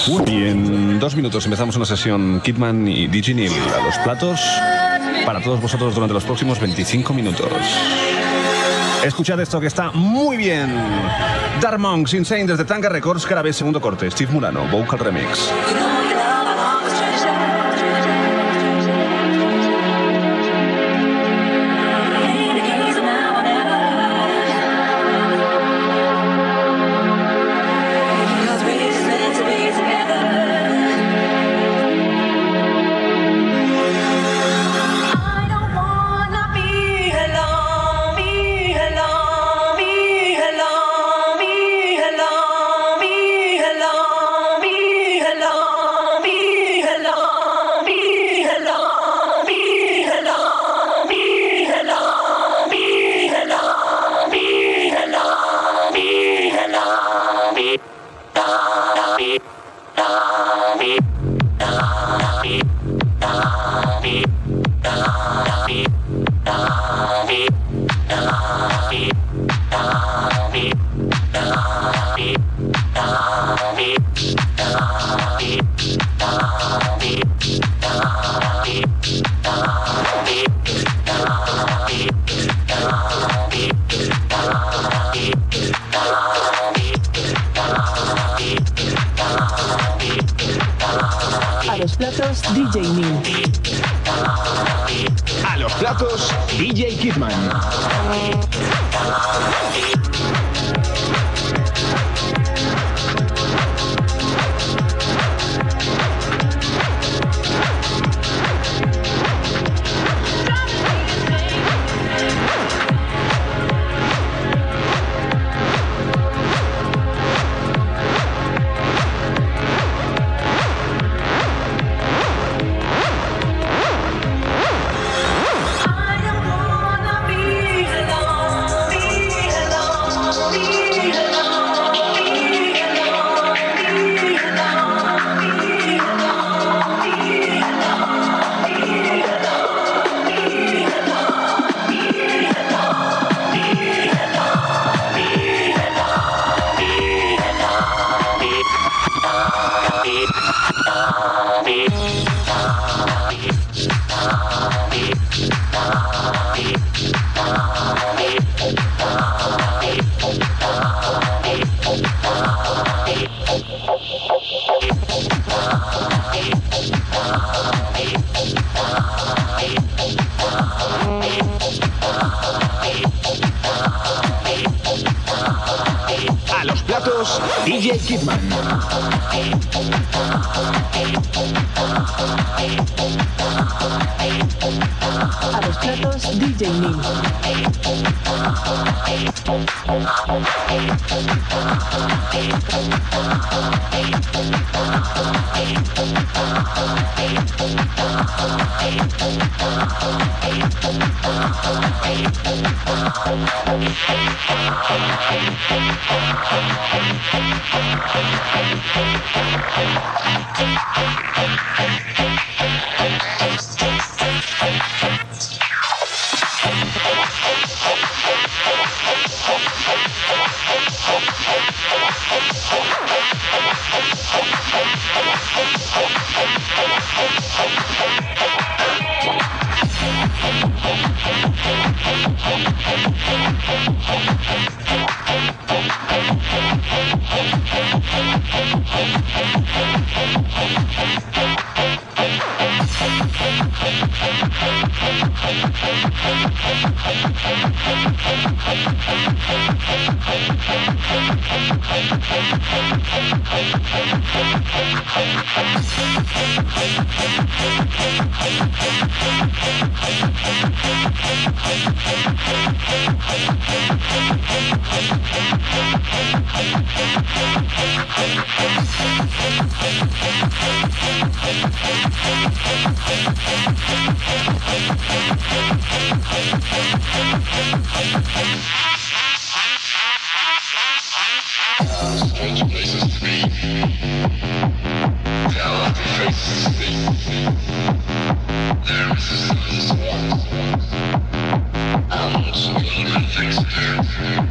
Y en 2 minutos empezamos una sesión Kidman y DJ Neil a los platos para todos vosotros durante los próximos 25 minutos. Escuchad esto que está muy bien. Dark Monks, Insane desde Tanga Records, Cara B, segundo corte. Steve Murano, Vocal Remix. A los platos, DJ Neil. A los platos, DJ Kidman. A los platos, DJ Kidman. A los platos, DJ Neil. Strange places to be. Tell of the faces to be. Their resistance warm. So good things to do.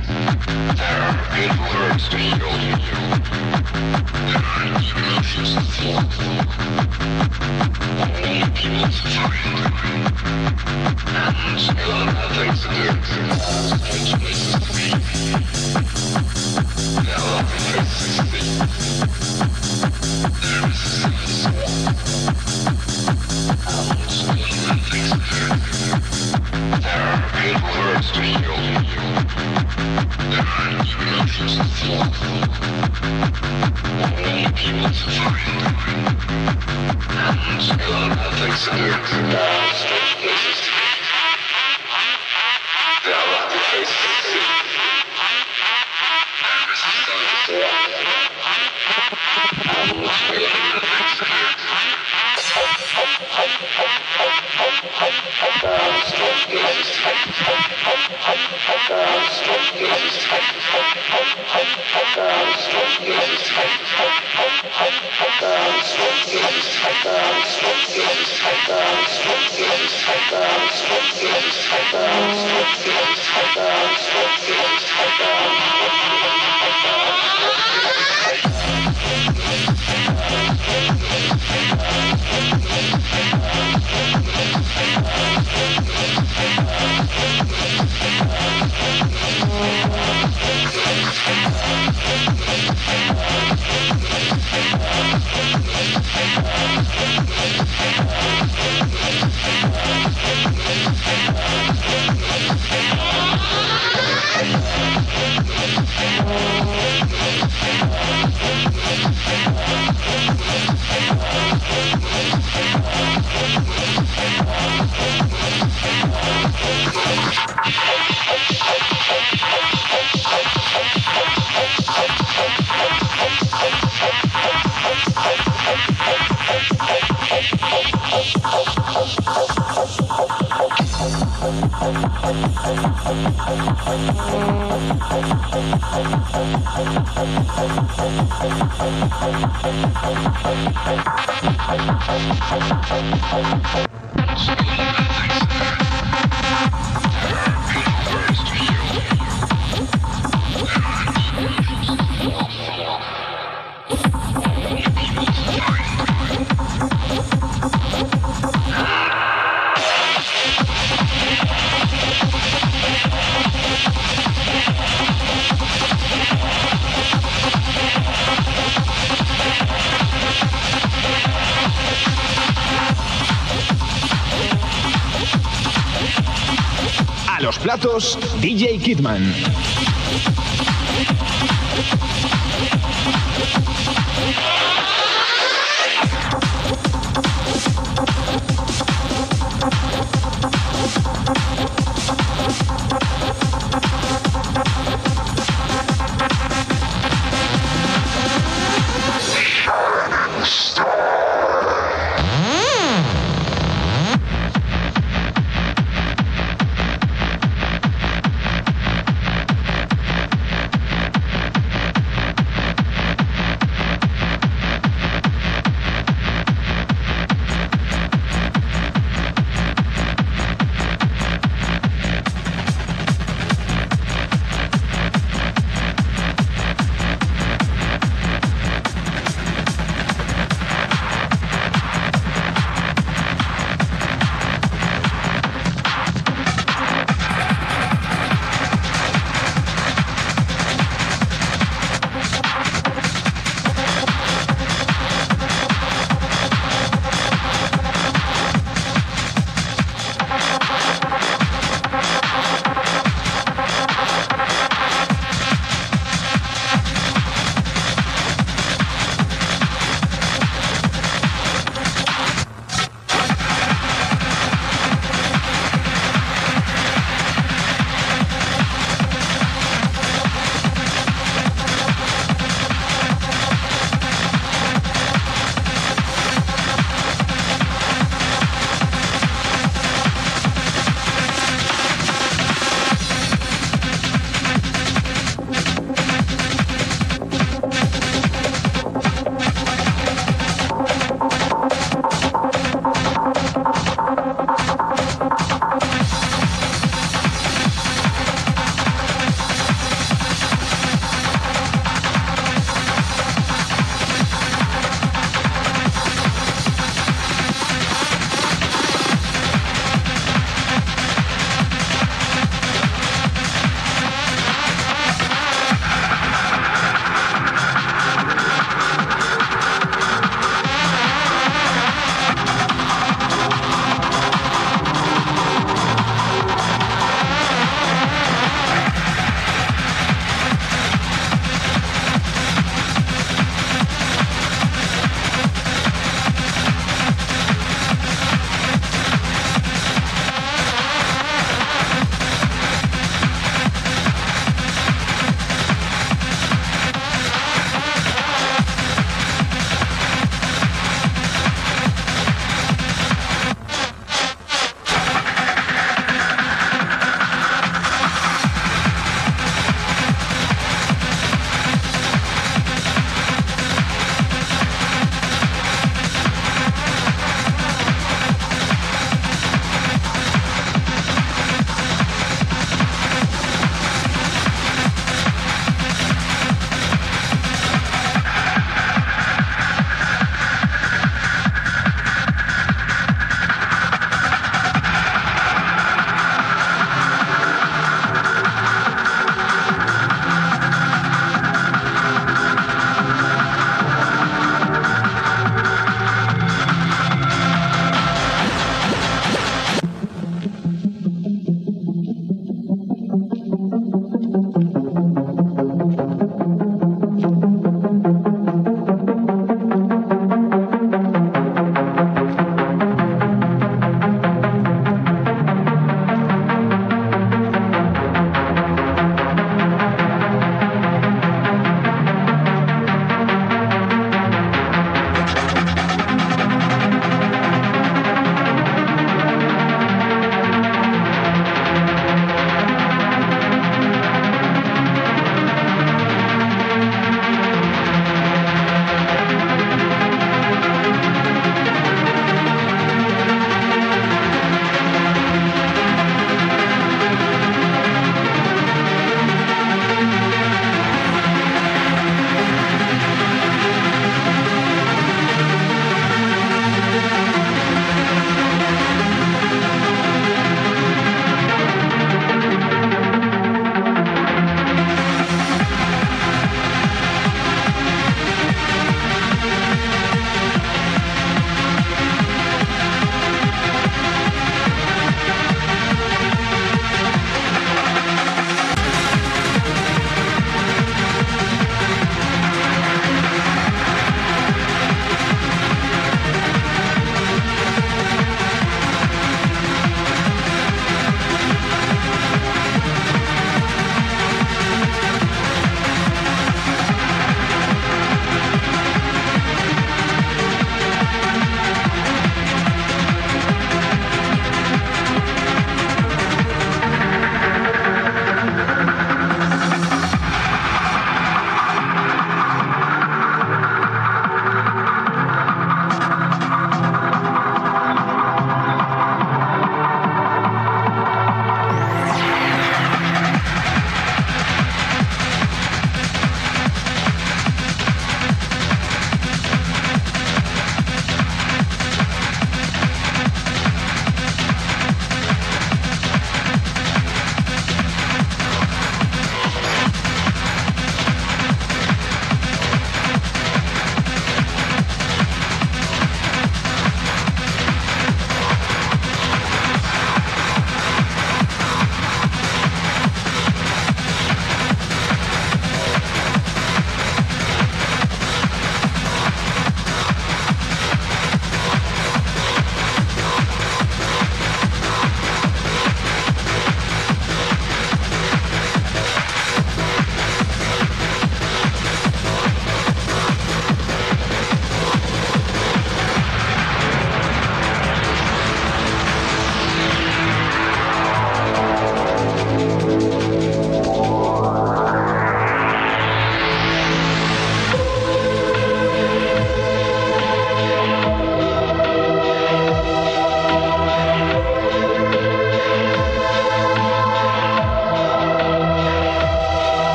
Los platos, DJ Kidman.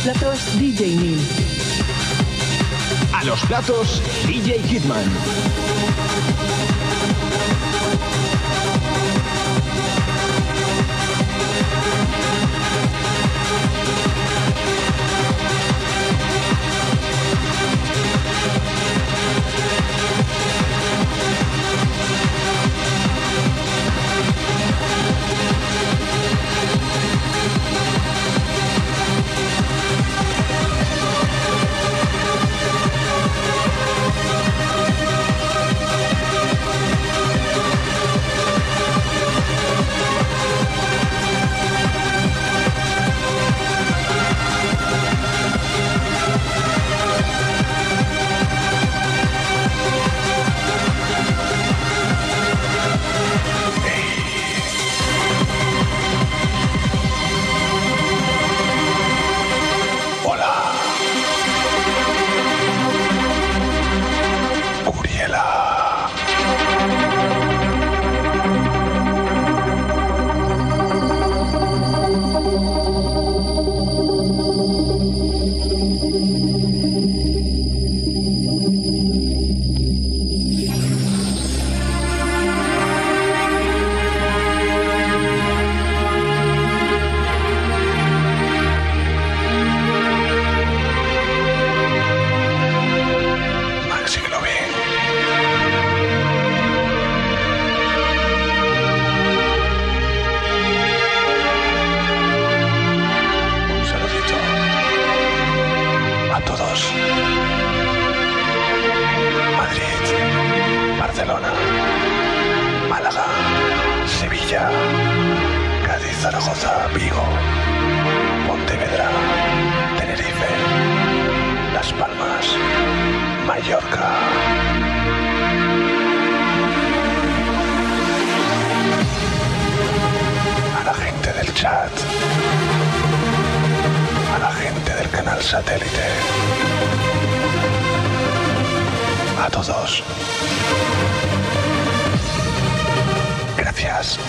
platos, DJ Neil. A los platos, DJ Kidman. Zaragoza, Vigo, Pontevedra, Tenerife, Las Palmas, Mallorca. A la gente del chat, a la gente del canal satélite, a todos. Gracias.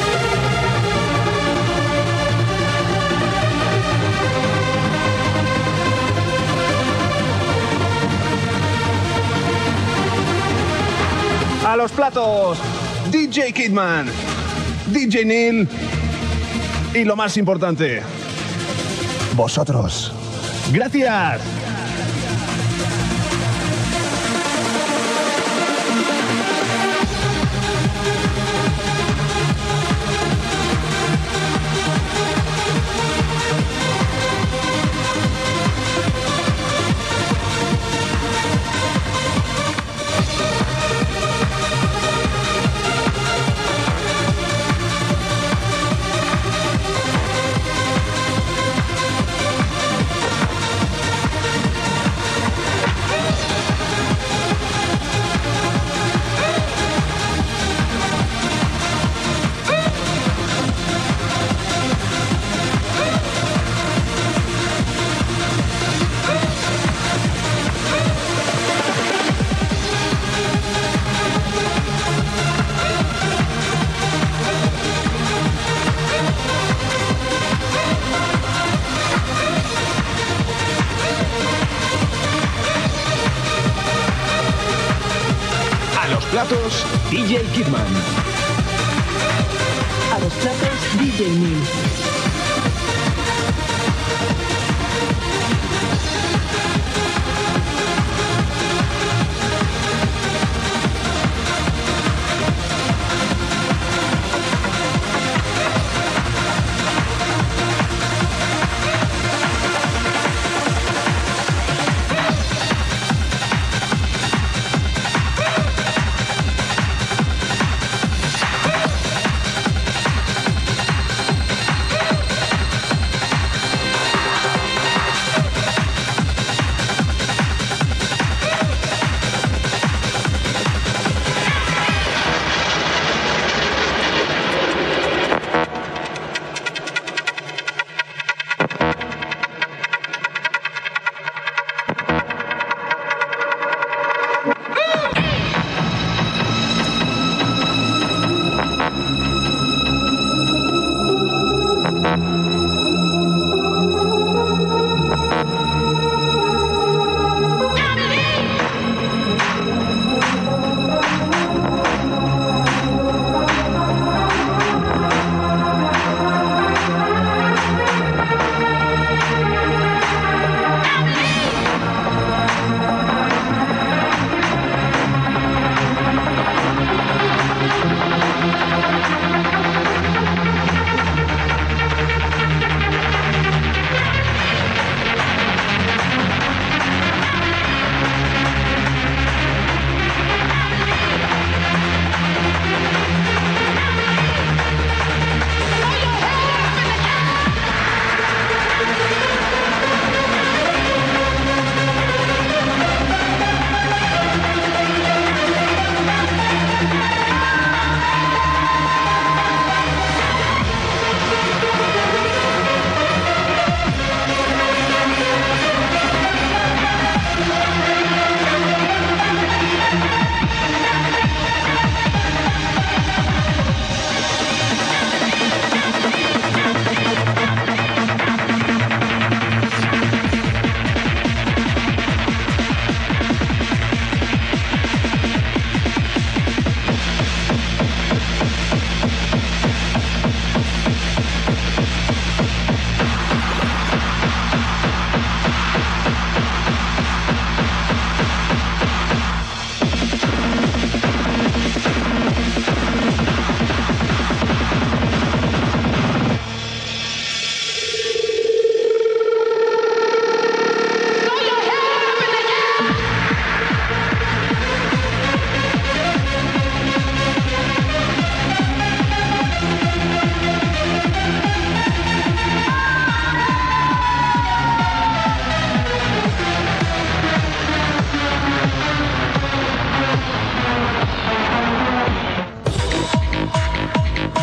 A los platos, DJ Kidman, DJ Neil y lo más importante, vosotros. Gracias. Platos, DJ Kidman. A los platos, DJ Neil.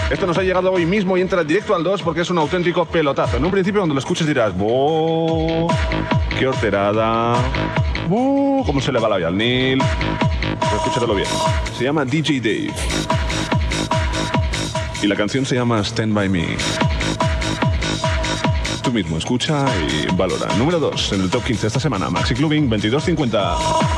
Esto nos ha llegado hoy mismo y entra directo al 2 porque es un auténtico pelotazo. En un principio cuando lo escuches dirás, ¡oh! ¡Qué horterada! ¿Cómo se le va la vida al Neil? Pero escúchatelo bien. Se llama DJ Dave. Y la canción se llama Stand By Me. Tú mismo escucha y valora. Número 2 en el top 15 esta semana. Maxi Clubbing 2250.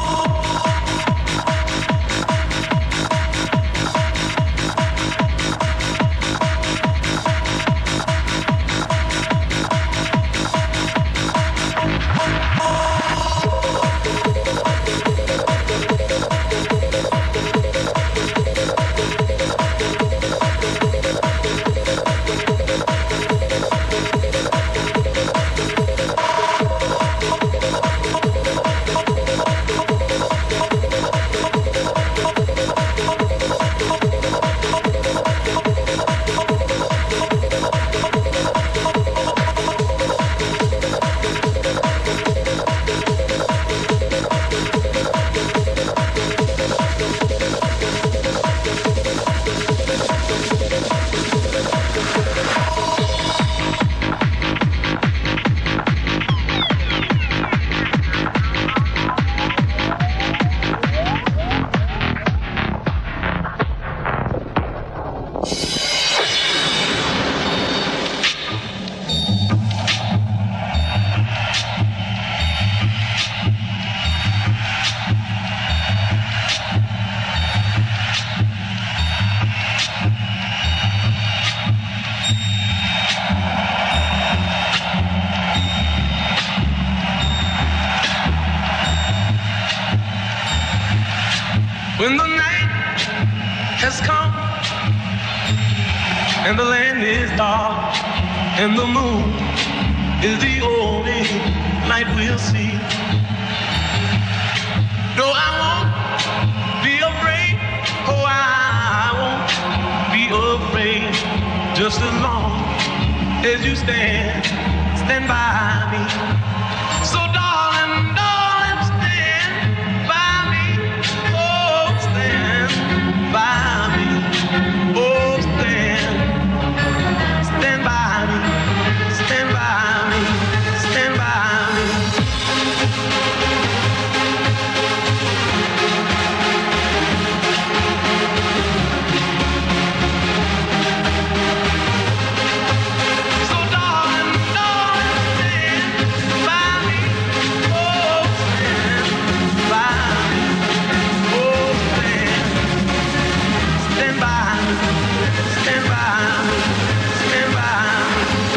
When the night has come and the land is dark and the moon is the only light we'll see. No, I won't be afraid. Oh, I won't be afraid. Just as long as you stand by me. So darling, darling, stand by me. Oh, stand by me. Oh, stand by me. Stand by me. Stand by me. So darling, darling, stand by me. Oh, stand by me. Oh, stand by me. Stand by me. Stand by me.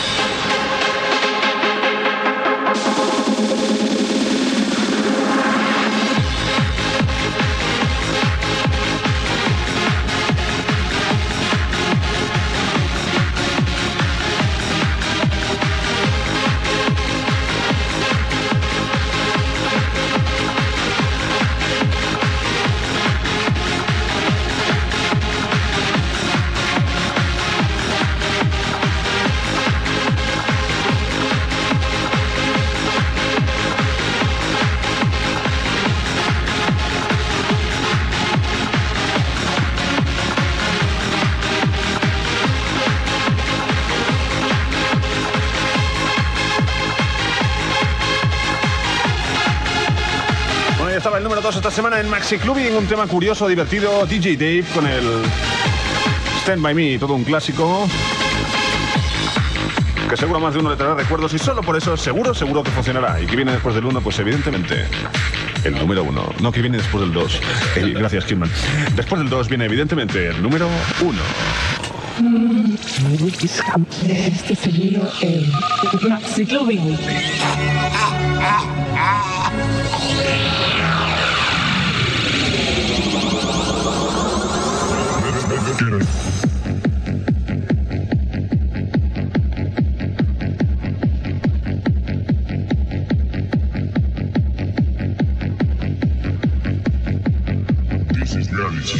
Bueno, ya estaba el número 2 esta semana en Maxi Clubbing, un tema curioso, divertido, DJ Dave con el Stand By Me, todo un clásico que seguro más de uno le traerá recuerdos y solo por eso seguro que funcionará. Y que viene después del 1, pues evidentemente el número 1, no que viene después del 2. Gracias, Kidman. Después del 2 viene evidentemente el número 1. Este seguido en Maxi Clubbing. This is reality.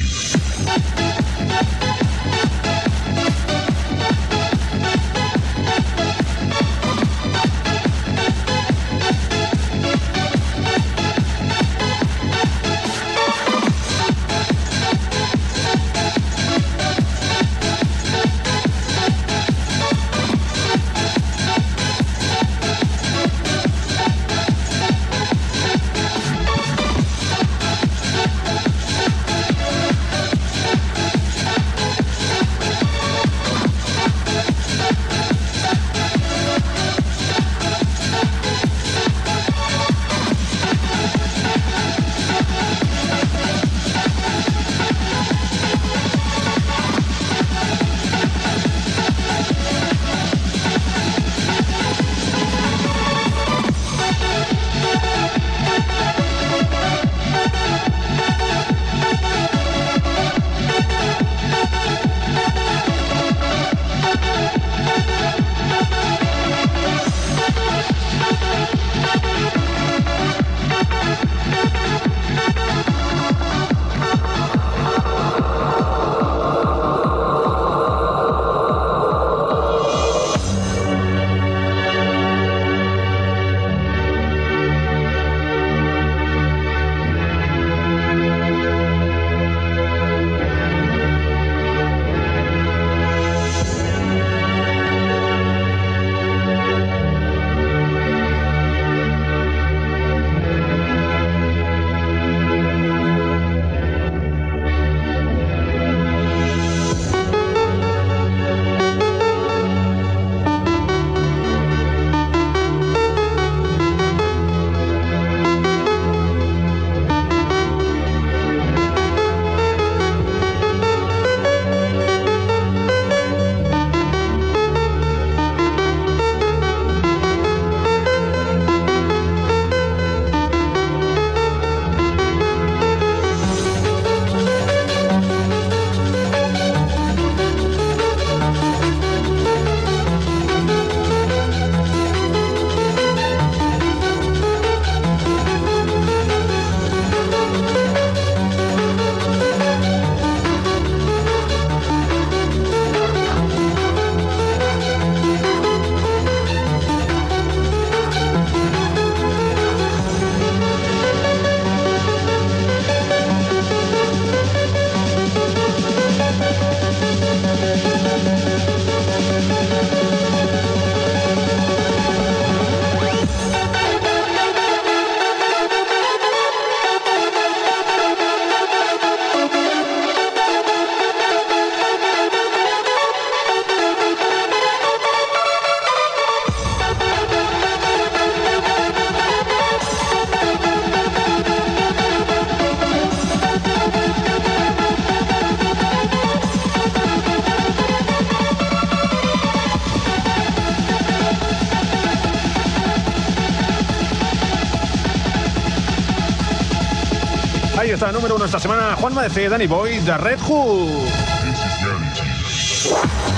lista número 1 esta semana. Juanma DC, Danny Boy, The Red Hood. This is reality.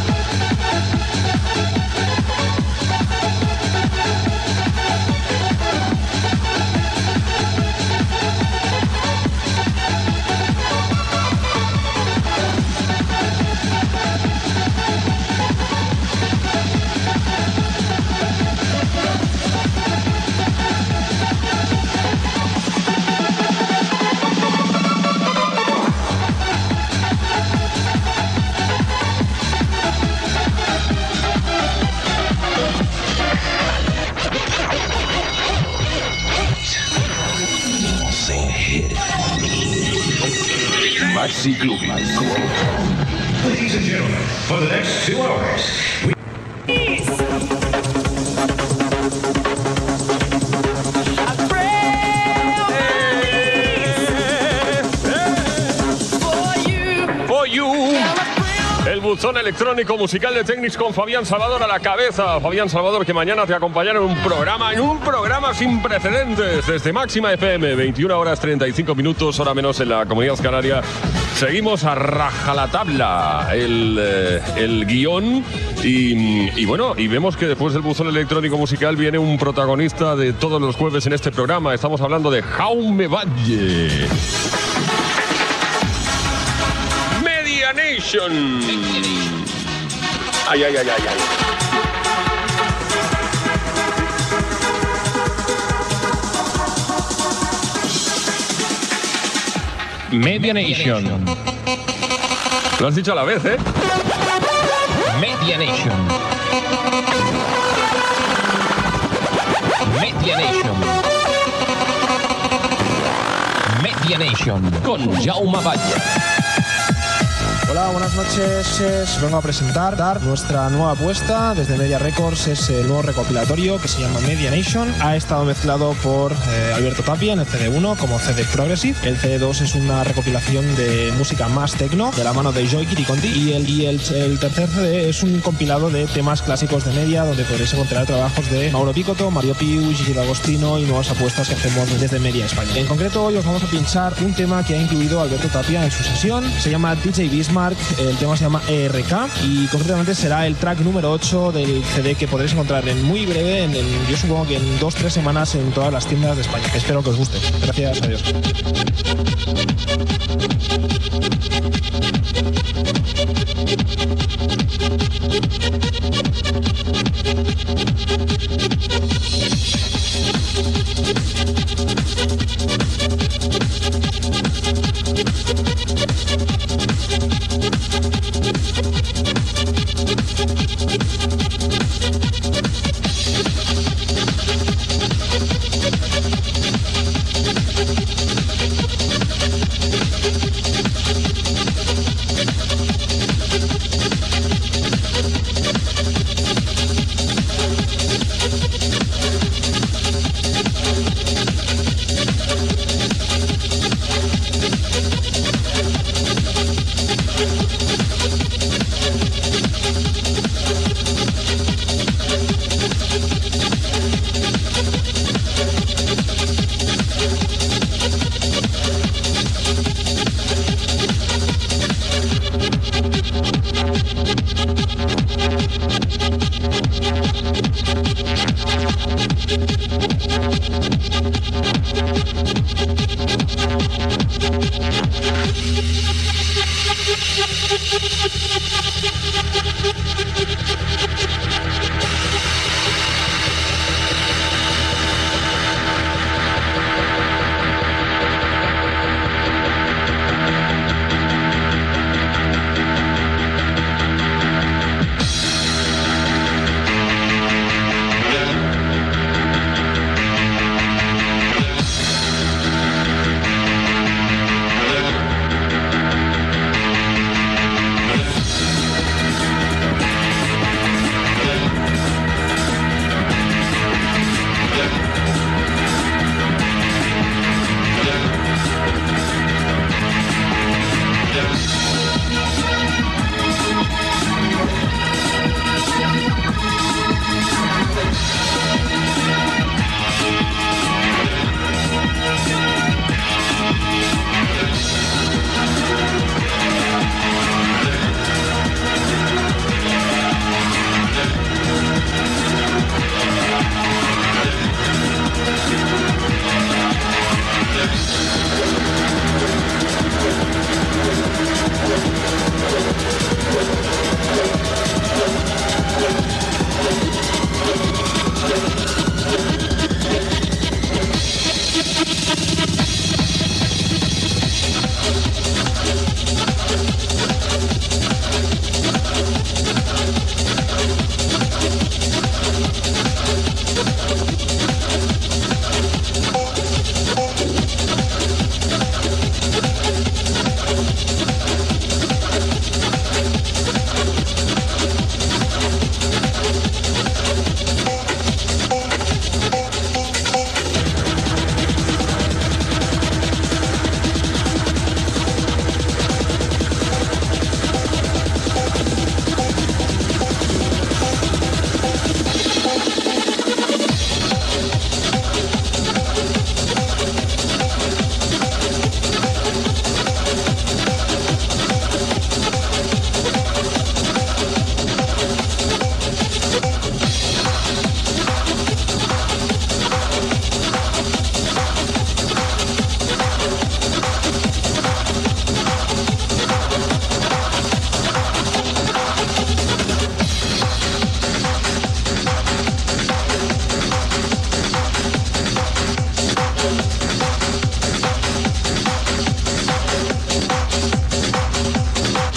Maxi Clubbing. Ladies and gentlemen, for the next 2 hours, For you. El buzón electrónico musical de Technics con Fabián Salvador a la cabeza. Fabián Salvador, que mañana te acompañará en un programa sin precedentes desde Máxima FM, 21 horas 35 minutos, hora menos en la Comunidad Canaria. Seguimos a rajatabla el guión y bueno, y vemos que después del buzón electrónico musical viene un protagonista de todos los jueves en este programa. Estamos hablando de Jaume Batlle. Media Nation. Ay, ay, ay, ay, ay. Media Nation. Lo has dicho a la vez, ¿eh? Media Nation. Media Nation. Media Nation. Con Jaume Batlle. Hola, buenas noches. Vengo a presentar nuestra nueva apuesta desde Media Records. Es el nuevo recopilatorio que se llama Media Nation. Ha estado mezclado por Alberto Tapia en el CD1 como CD Progressive. El CD2 es una recopilación de música más techno de la mano de Joy Kirikonti. Y el tercer CD es un compilado de temas clásicos de Media, donde podréis encontrar trabajos de Mauro Picotto, Mario Piu, Gigi D'Agostino y nuevas apuestas que hacemos desde Media España. En concreto, hoy os vamos a pinchar un tema que ha incluido Alberto Tapia en su sesión. Se llama DJ Bismarck. El tema se llama ERK y concretamente será el track número 8 del CD que podréis encontrar en muy breve, yo supongo que en 2-3 semanas en todas las tiendas de España. Espero que os guste. Gracias, adiós.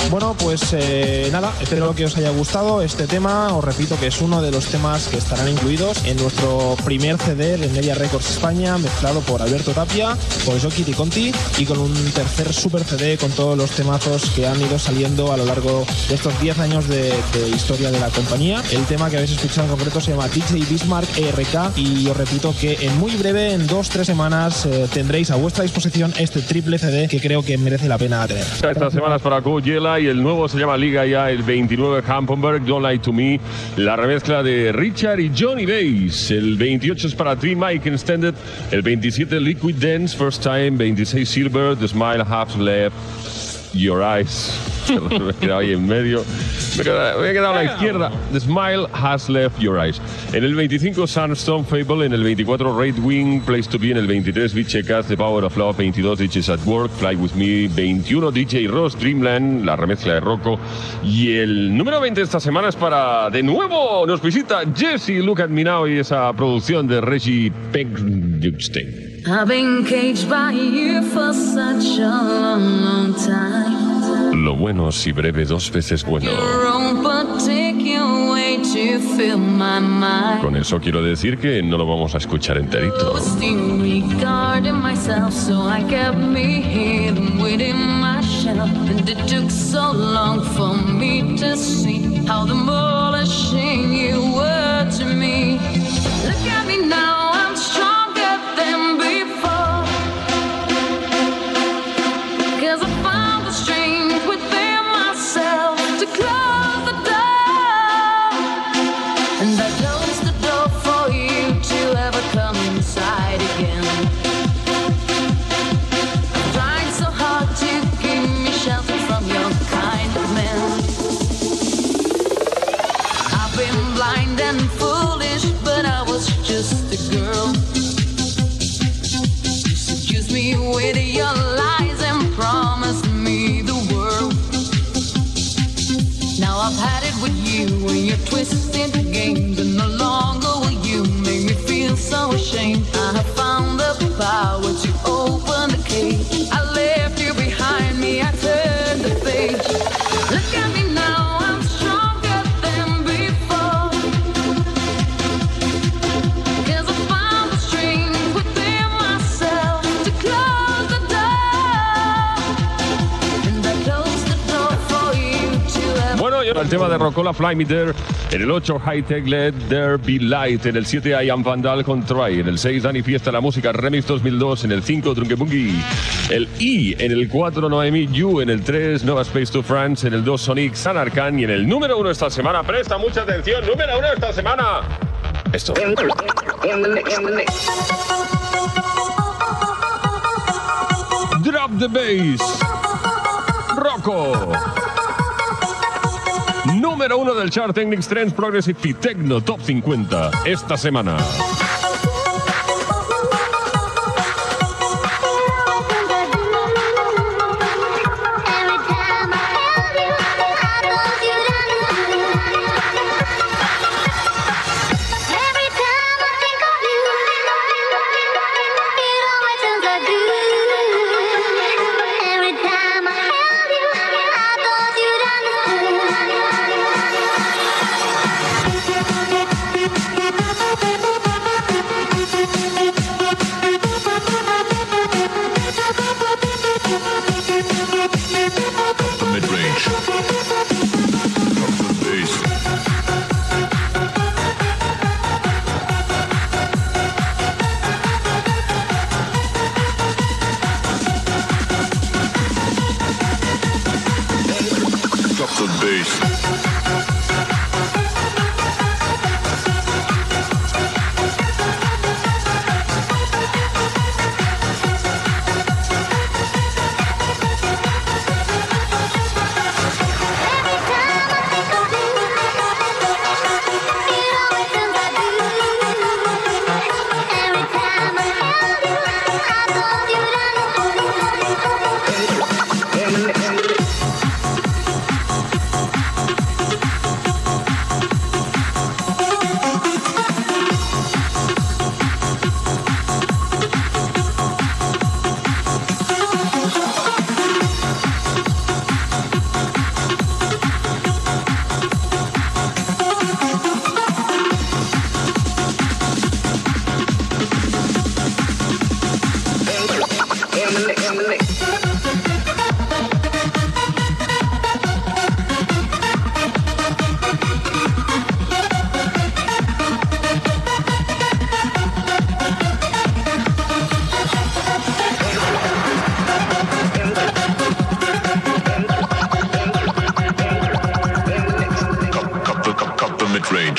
Bueno, pues nada, espero que os haya gustado este tema. Os repito que es uno de los temas que estarán incluidos en nuestro primer CD de Media Records España, mezclado por Alberto Tapia, por Joe Kitty Conti, y con un tercer super CD con todos los temazos que han ido saliendo a lo largo de estos 10 años de historia de la compañía. El tema que habéis escuchado en concreto se llama DJ Bismarck ERK, y os repito que en muy breve, en 2-3 semanas, tendréis a vuestra disposición este triple CD que creo que merece la pena tener. Esta semana es para Coachella y el nuevo se llama Liga ya, el 29 Hampenberg, Don't Lie to Me, la remezcla de Richard y Johnny Bass. El 28 es para Three Mike Extended, el 27 Liquid Dance, First Time, 26 Silver, The Smile Has Left Your Eyes. Me he quedado ahí en medio. Me he quedado a la izquierda. The Smile Has Left Your Eyes. En el 25, Sunstone Fable. En el 24, Red Wing, Place to Be. En el 23, Bichecas, The Power of Love. 22, DJs at Work, Fly With Me. 21, DJ Ross, Dreamland, la remezcla de Rocco. Y el número 20 esta semana es para, de nuevo, nos visita Jesse, Look at Me Now, y esa producción de Reggie Pegstein. I've been caged by you for such a long, long time. Lo bueno si breve 2 veces bueno. Con eso quiero decir que no lo vamos a escuchar enterito. Twisted games, and no longer will you make me feel so ashamed. I have found the power to open the cage. I left you behind me, I turned the page. Look at me now, I'm stronger than before. 'Cause I found the strength within myself to close the door. And I closed the door for you to ever. Bueno, y el tema de Rockola, Fly Me There. En el 8, High Tech, Let There Be Light. En el 7, I Am Vandal con Try. En el 6, Dani Fiesta, La Música Remix 2002. En el 5, Drunkebungy. El I. En el 4, Noemi You. En el 3, Nova Space to France. En el 2, Sonic Sanarkan. Y en el número 1 esta semana, presta mucha atención, número 1 esta semana, esto. Drop the Bass. Rocco. Número 1 del chart Technics Trends Progressive y Techno Top 50 esta semana.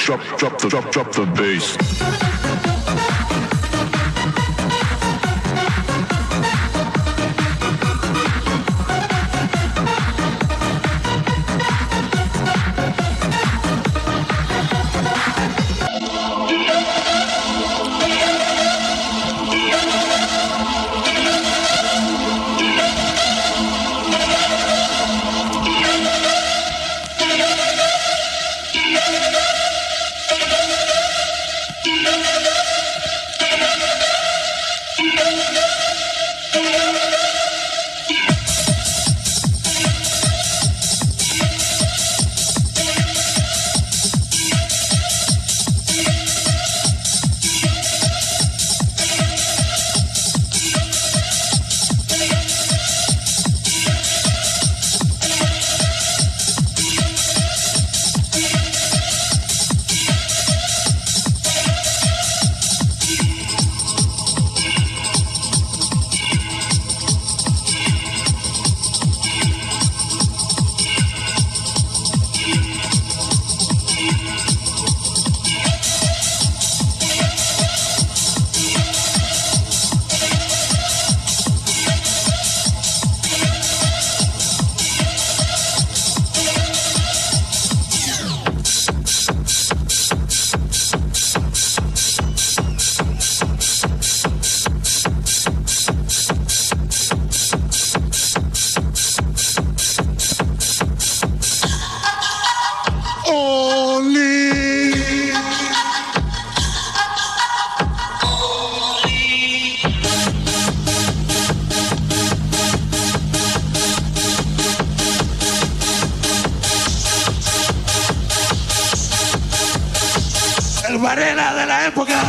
drop the bass. El Varela de la época.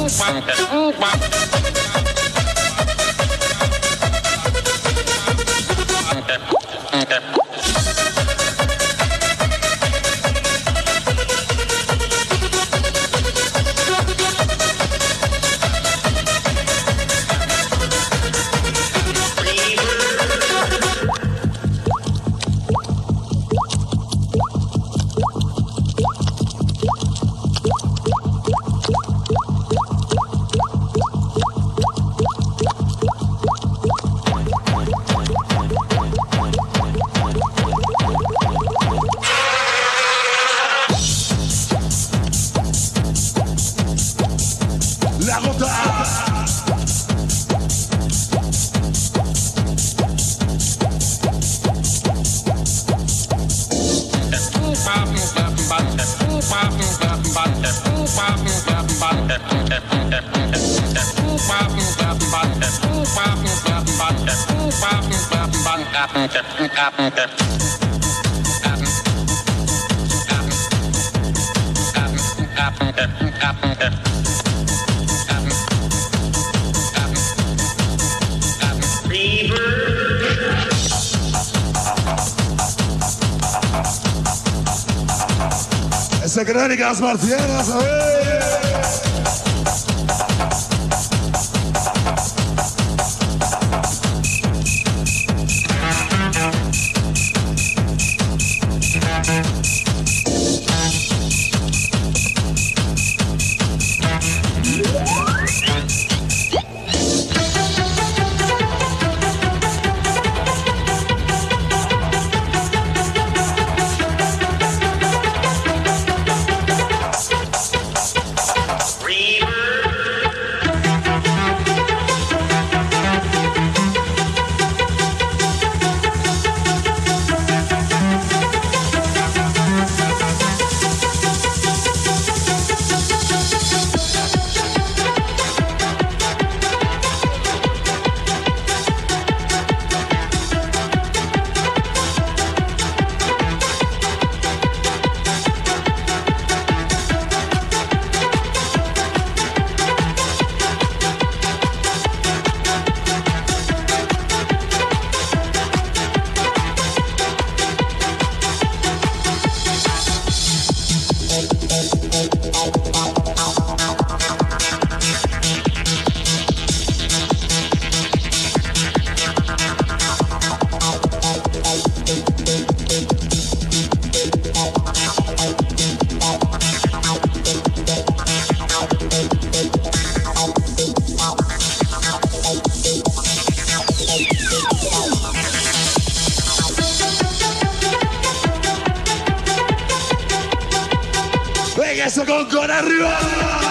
Ese crónicas marcianas, a ver. Eso con arriba.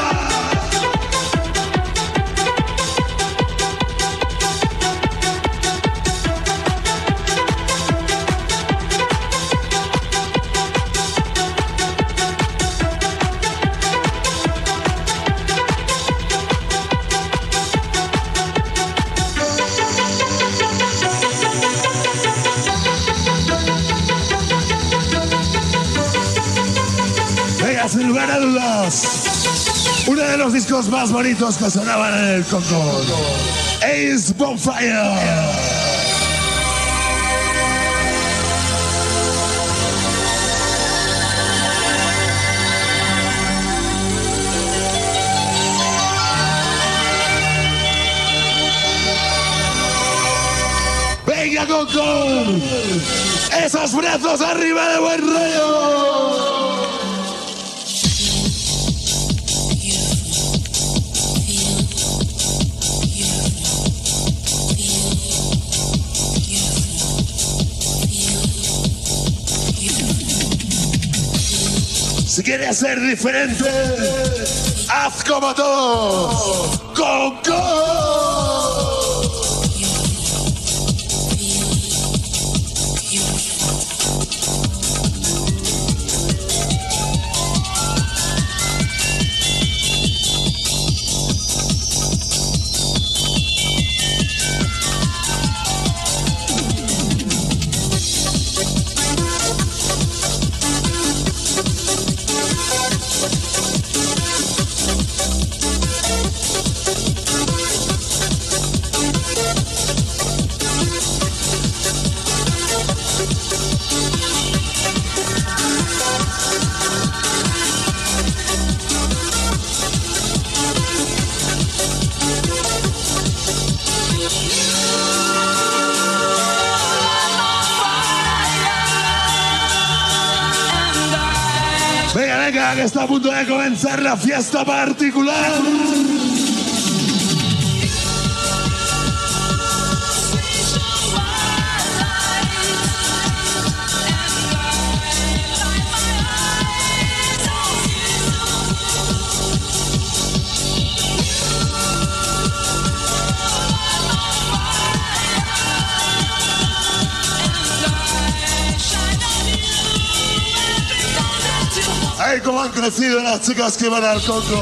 Sin lugar a dudas, uno de los discos más bonitos que sonaban en el Congo, Ace Bonfire. Venga, Congo, esos brazos arriba de buen rollo. Si quieres ser diferente, haz como todos. ¡Congo! Venga, que está a punto de comenzar la fiesta particular. ¡Ay, cómo han crecido las chicas que van al coco!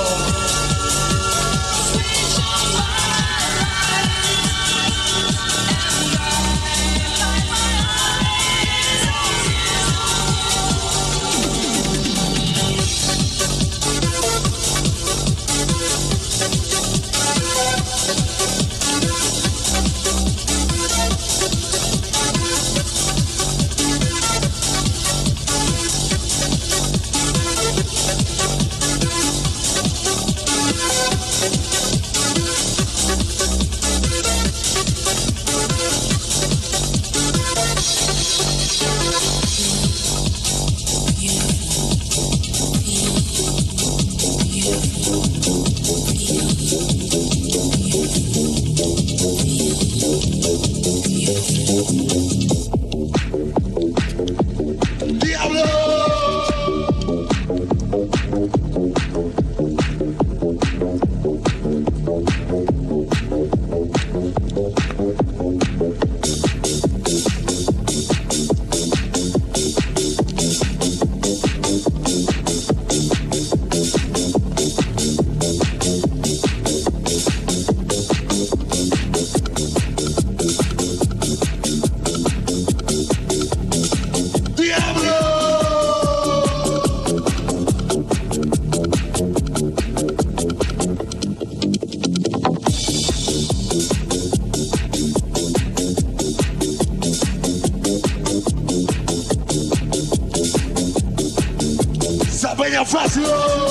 Peña Fácil.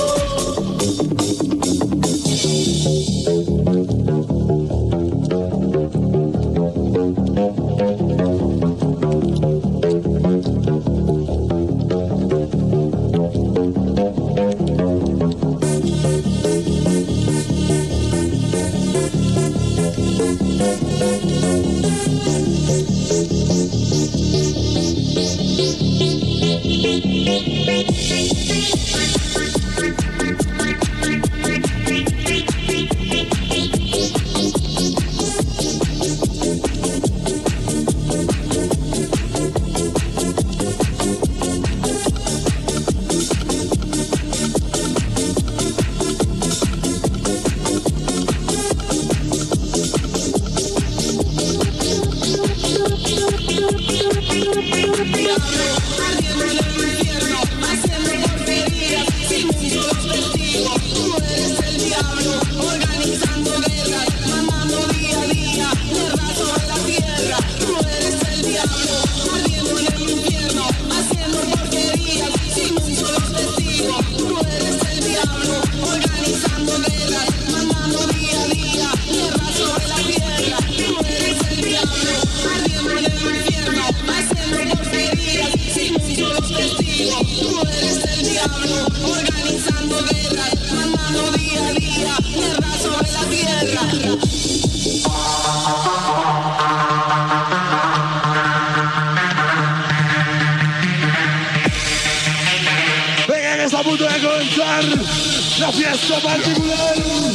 A punto de comenzar la fiesta particular.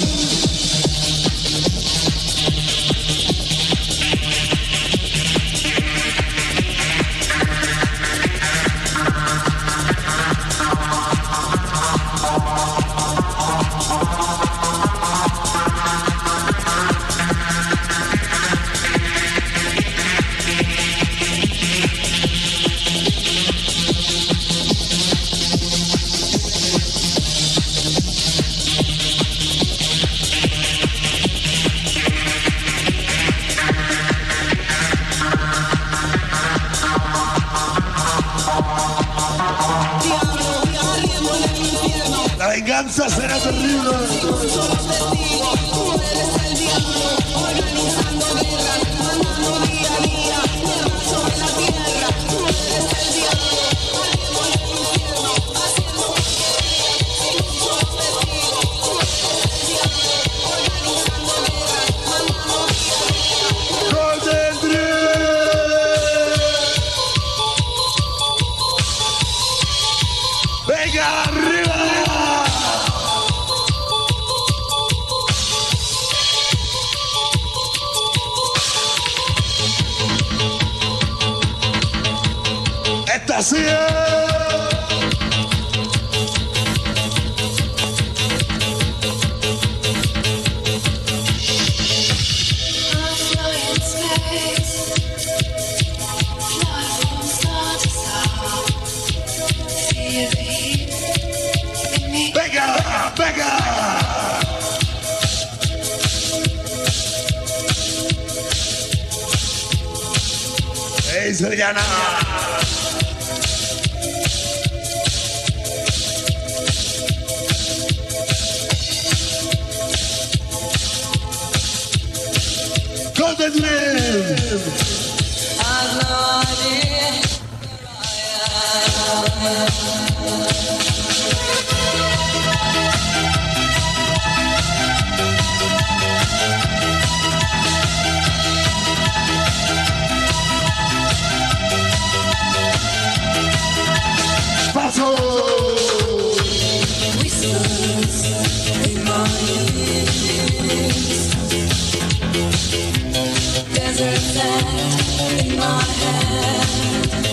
La venganza será terrible. fantasía. Venga, venga. ¡Ey, Sevillana! Golden Dream! I've no idea. Whispers in my ears, desert sand in my hand.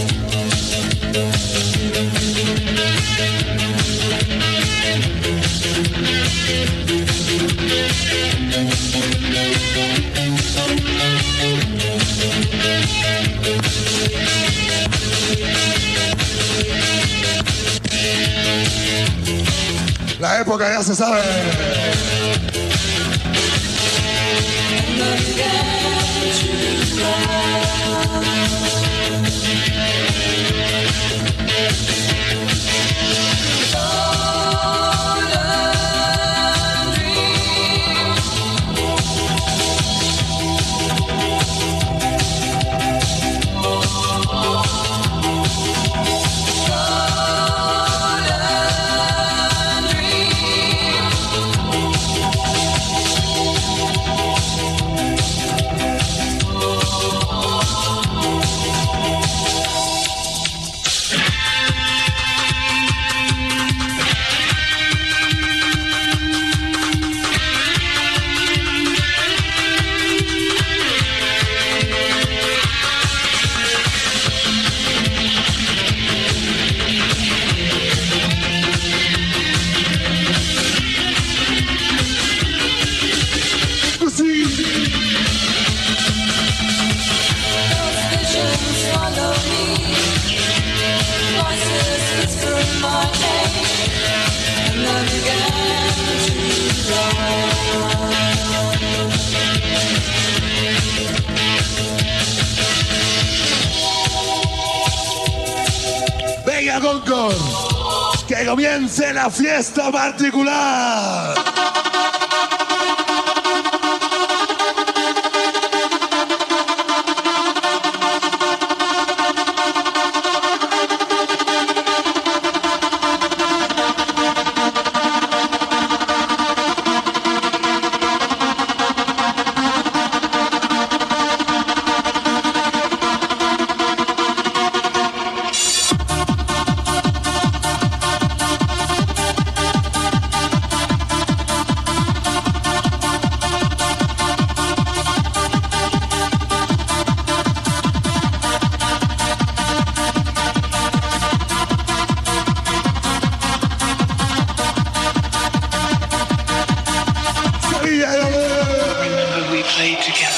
La época ya se sabe. Venga, Concord, que comience la fiesta particular. Remember we played together.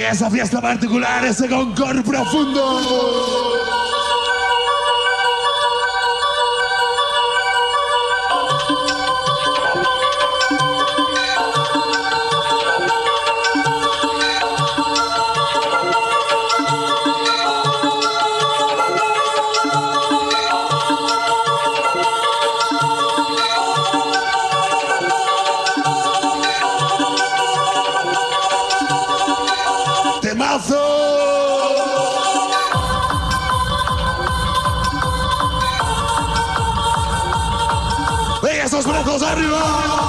esa fiesta particular, ese Concord profundo. ¡Venga, esos brazos arriba!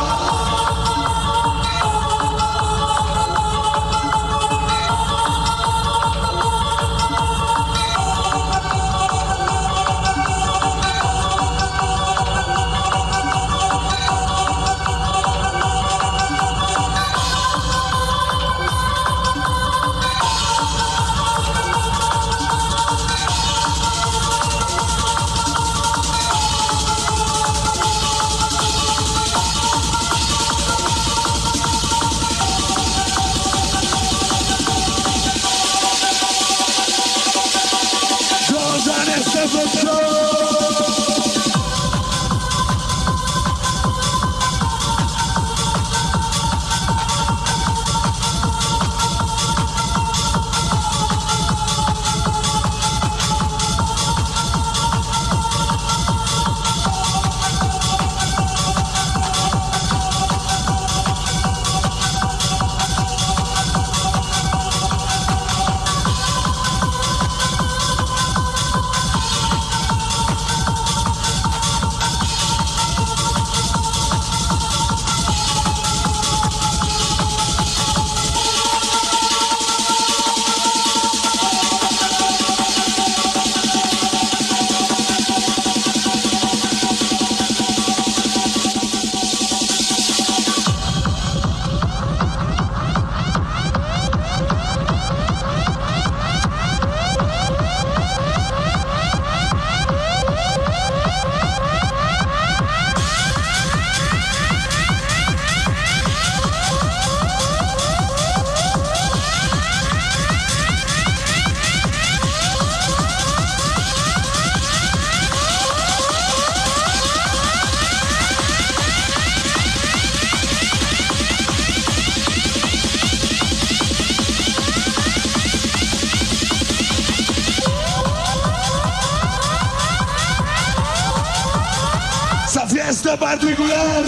Esa fiesta particular.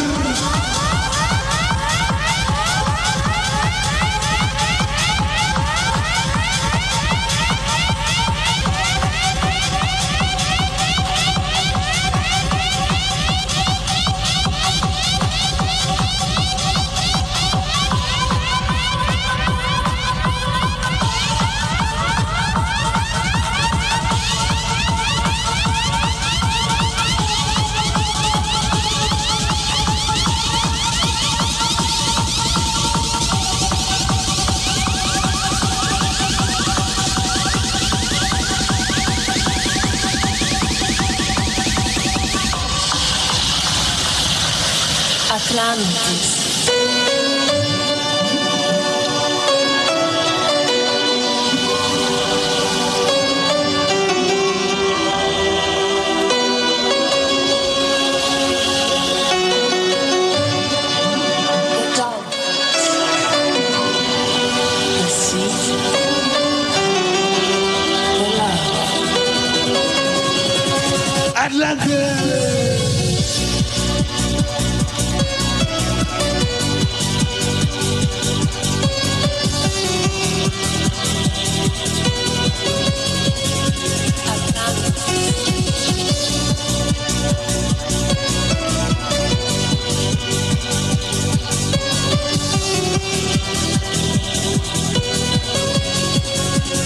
Atlantis.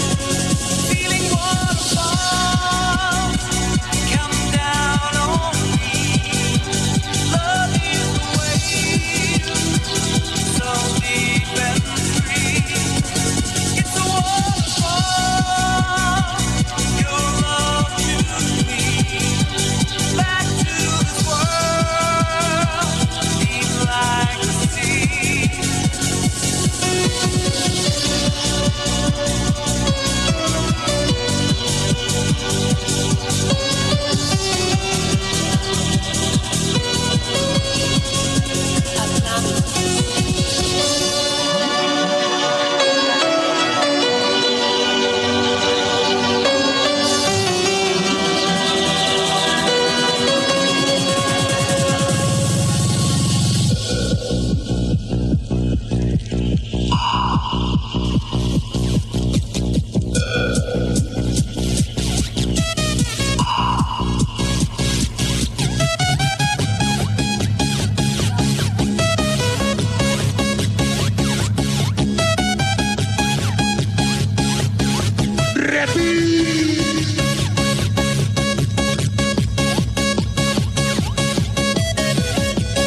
Feeling waterfalls come down on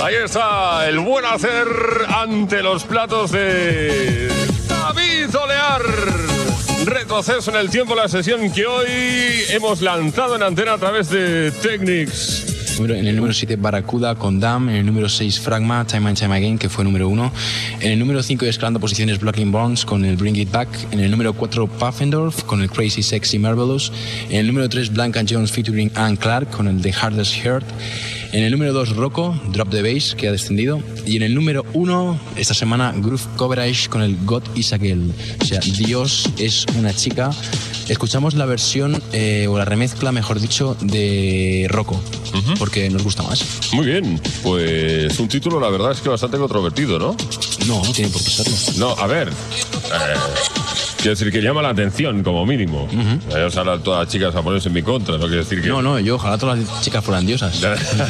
Ahí está el buen hacer ante los platos de David Olear. Retroceso en el tiempo, la sesión que hoy hemos lanzado en antena a través de Technics. En el número 7, Barracuda con Dam. En el número 6, Fragma, Time and Time Again, que fue número 1. En el número 5, escalando posiciones, Blacking Bones con el Bring It Back. En el número 4, Puffendorf con el Crazy Sexy Marvelous. En el número 3, Blanca Jones featuring Anne Clark con el The Hardest Heart. En el número 2, Rocco, Drop the Bass, que ha descendido. Y en el número 1, esta semana, Groove Coverage con el God is a Girl. O sea, Dios es una chica. Escuchamos la versión, o la remezcla, mejor dicho, de Rocco, porque nos gusta más. Muy bien, pues un título, la verdad es que bastante controvertido, ¿no? No, no tiene por qué serlo. No, a ver. Quiero decir que llama la atención, como mínimo. Ojalá todas las chicas a ponerse en mi contra, no quiere decir que... No, yo ojalá todas las chicas fueran diosas.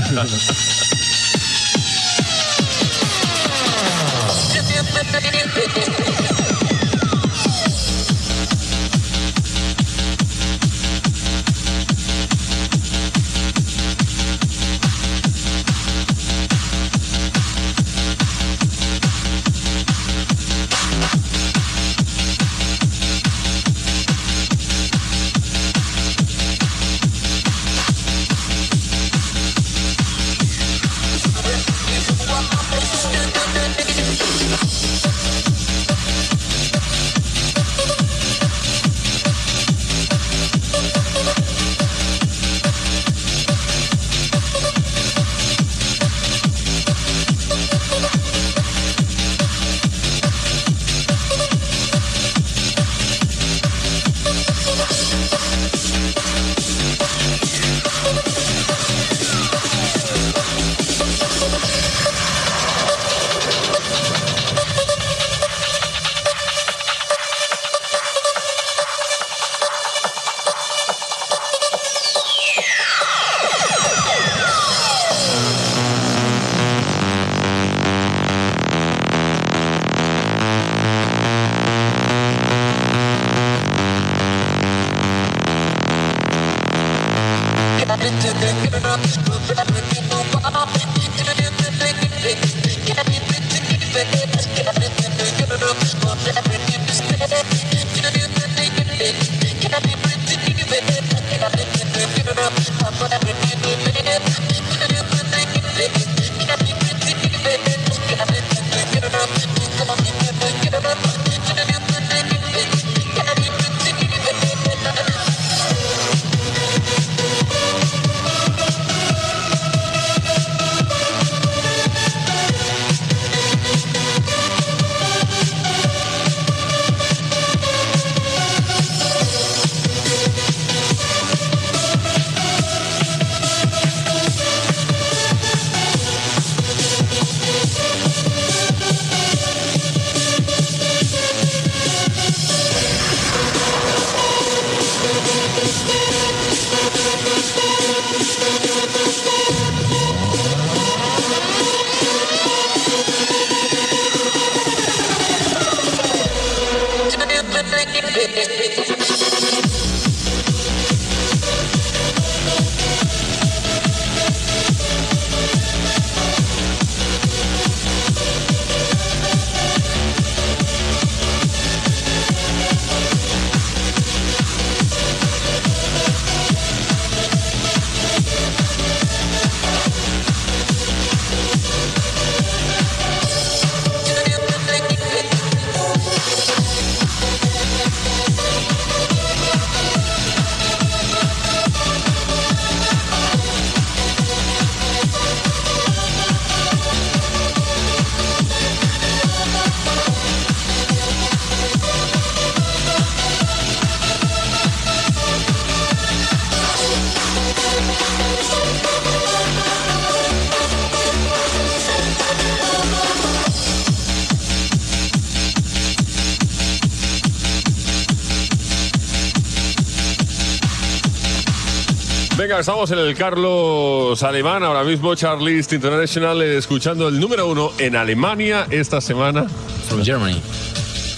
Venga, estamos en el Carlos Alemán, ahora mismo Charlist International, escuchando el número 1 en Alemania esta semana. From Germany.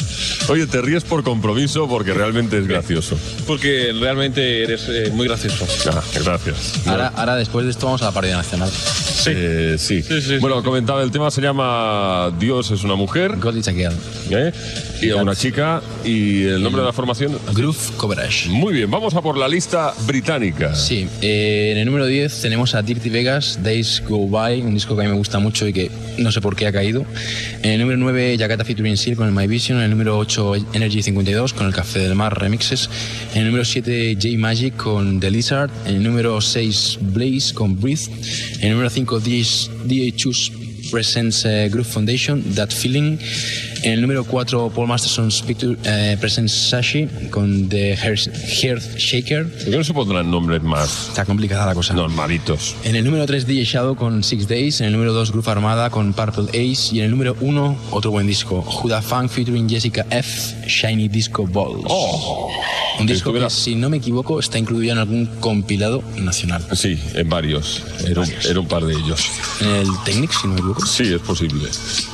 Oye, te ríes por compromiso porque realmente es gracioso. Porque realmente eres muy gracioso. Gracias. Ahora, después de esto, vamos a la parodia nacional. Sí. Bueno, comentaba, el tema se llama Dios es una mujer. God is a girl. Y una chica. ¿Y el nombre de la formación? Groove Coverage. Muy bien, vamos a por la lista británica. Sí, en el número 10 tenemos a Dirty Vegas, Days Go By, un disco que a mí me gusta mucho y que no sé por qué ha caído. En el número 9, Yakata featuring Seal con el My Vision. En el número 8, Energy 52 con el Café del Mar Remixes. En el número 7, J Magic con The Lizard. En el número 6, Blaze con Breathe. En el número 5, DA Choose Presents Groove Foundation, That Feeling. En el número 4, Paul Masterson's Picture presents Sashi con The Hearth Shaker. ¿Por qué no se pondrán nombres más? Está complicada la cosa. Normalitos. En el número 3, DJ Shadow con 6 Days. En el número 2, Groove Armada con Purple Ace. Y en el número 1, otro buen disco, Huda Funk featuring Jessica F, Shiny Disco Balls. Un disco que, si no me equivoco, está incluido ya en algún compilado nacional. Sí, en varios. Era un par de ellos. ¿En el Technics, si no me equivoco? Sí, es posible.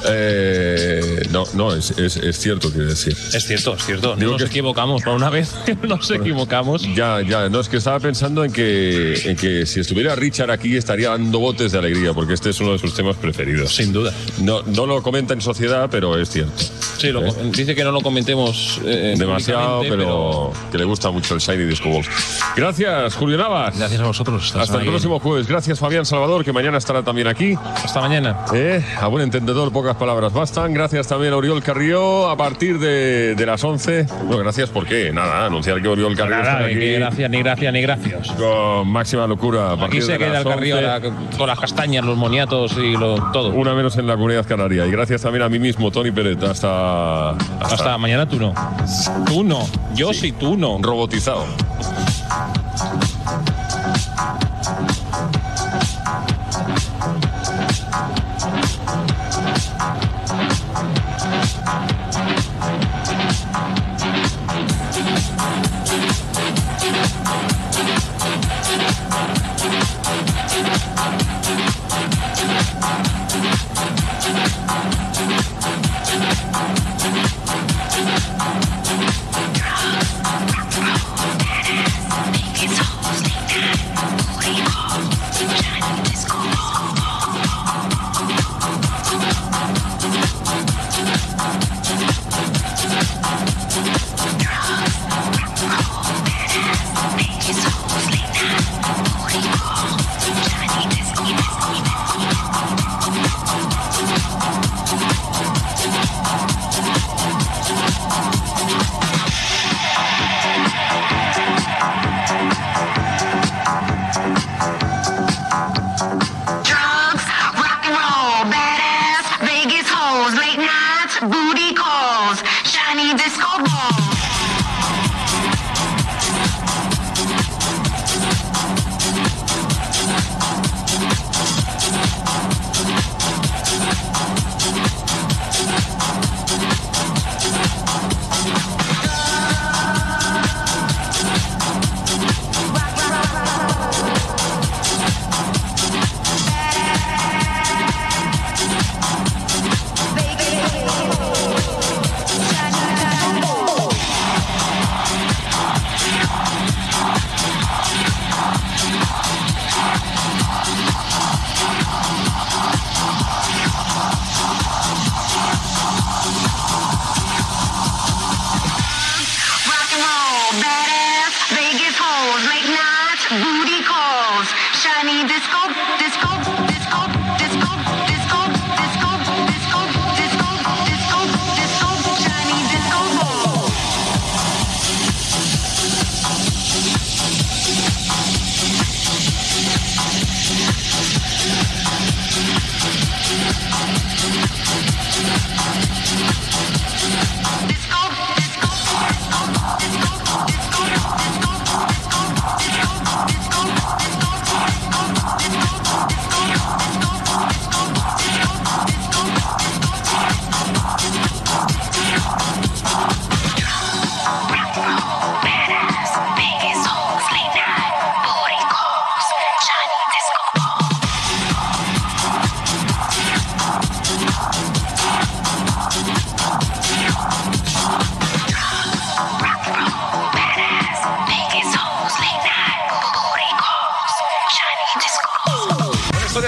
No, es cierto, quiere decir. Es cierto. No nos equivocamos, por una vez nos equivocamos. Ya, no, es que estaba pensando en que si estuviera Richard aquí estaría dando botes de alegría, porque este es uno de sus temas preferidos. Sin duda. No lo comenta en sociedad, pero es cierto. Sí, dice que no lo comentemos demasiado, pero que le gusta mucho el Shiny Disco Balls. Gracias, Julio Navas. Gracias a vosotros. Hasta el próximo jueves. Gracias, Fabián Salvador, que mañana estará también aquí. Hasta mañana. A buen entendedor, pocas palabras bastan. Gracias también a Oriol Carrió a partir de las 11. Bueno, gracias, ¿por qué? Nada, anunciar que Oriol Carrió está aquí. Ni gracias. Con máxima locura. Aquí se queda el Carrió con las castañas, los moniatos y todo. Una menos en la Comunidad Canaria. Y gracias también a mí mismo, Tony Pérez. Hasta mañana tú no. Tú no. Yo sí, tú no. Robotizado.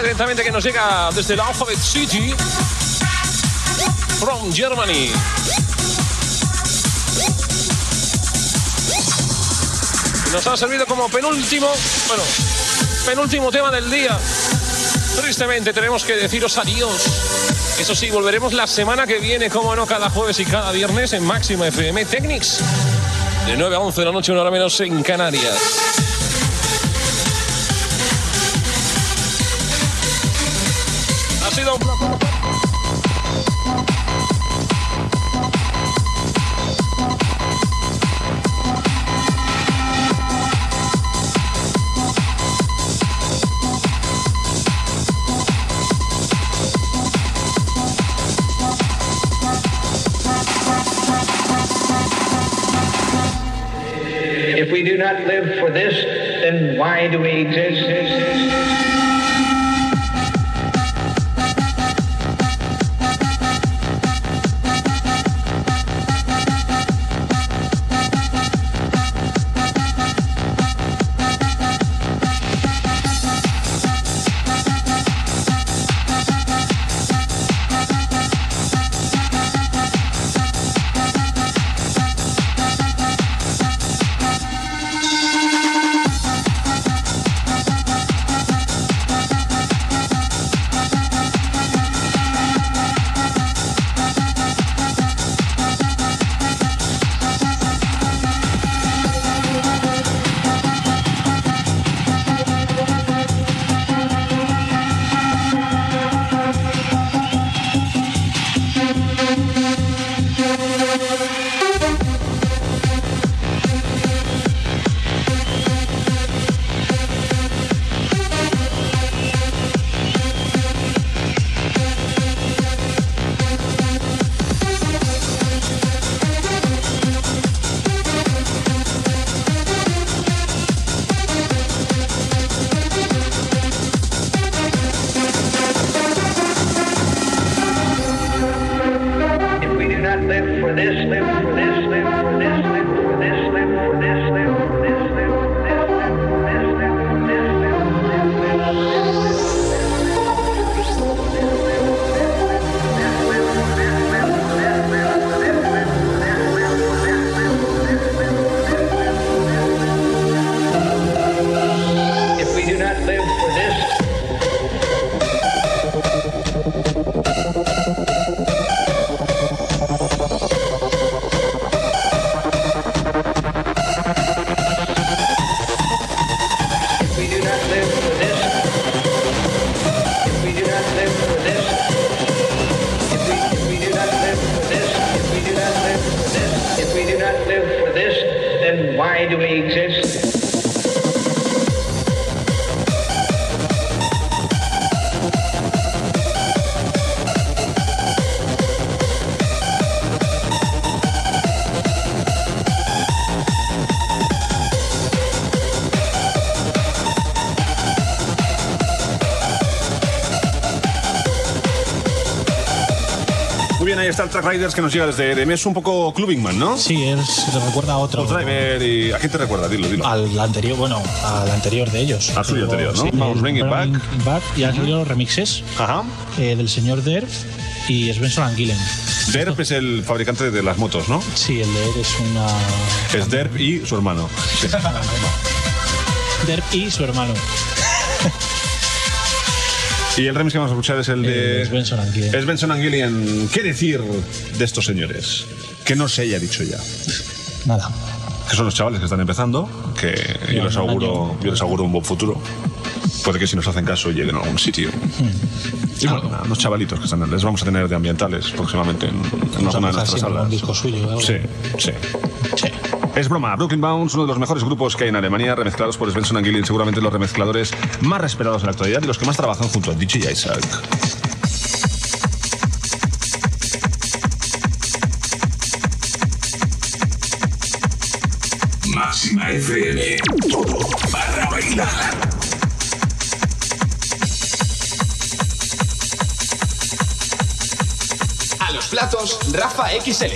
directamente que nos llega desde la Alphabet City, from Germany. Y nos ha servido como penúltimo tema del día. Tristemente tenemos que deciros adiós. Eso sí, volveremos la semana que viene, como no, cada jueves y cada viernes en Máxima FM Technics, de 9 a 11 de la noche, una hora menos en Canarias. Ha sido un placer. If we do not live for this, then why do we exist? Ahí está el Track Riders que nos llega desde EDM. Es un poco Clubbing Man, ¿no? Sí, se recuerda a otro. Driver y... ¿A quién te recuerda? Dilo. Al anterior, al anterior de ellos. Al suyo anterior, ¿no? Sí, Vamos, Bring It Back. Y han salido los remixes del señor Derp y Svensson and Gillen. Derp es el fabricante de las motos, ¿no? Sí, el Derp es una... Es Derp y su hermano. Sí. Derp y su hermano. Y el remix que vamos a escuchar es el de Svensson and Gillen. Svensson and Gillen. ¿Qué decir de estos señores? Que no se haya dicho ya. Nada. Que son los chavales que están empezando, que yo les auguro un buen futuro. Puede que si nos hacen caso lleguen a algún sitio. Y bueno, unos chavalitos que están, les vamos a tener de ambientales próximamente en alguna de nuestras salas. Un disco suyo. Sí. Es broma, Brooklyn Bounce, uno de los mejores grupos que hay en Alemania, remezclados por Svensson and Gillen, seguramente los remezcladores más respetados en la actualidad y los que más trabajan junto a DJ Isaac. Máxima FM, todo para bailar. A los platos, Rafa XL.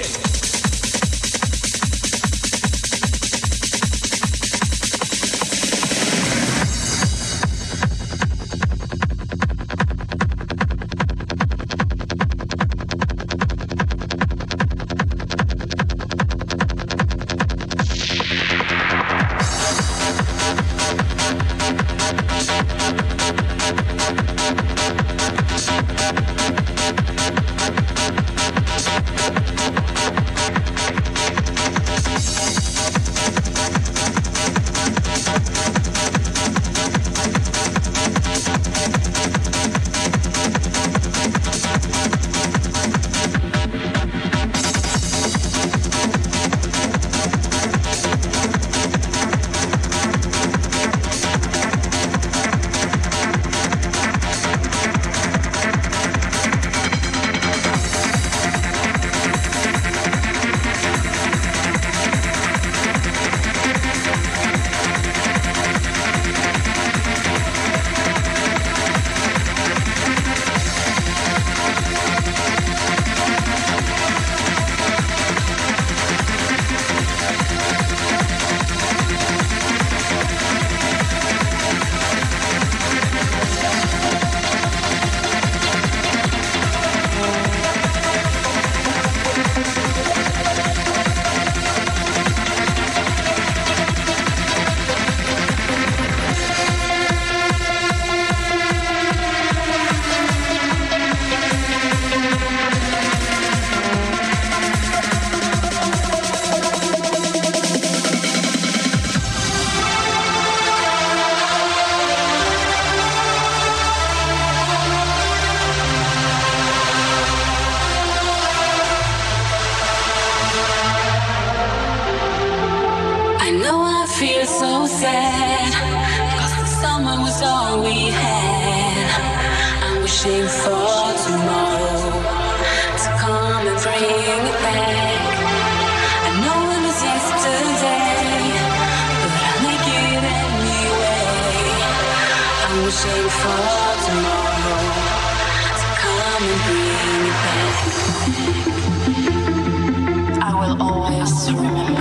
was all we had. I'm wishing for tomorrow to come and bring it back. I know it was yesterday, but I'll make it anyway. I'm wishing for tomorrow to come and bring it back. I will always remember.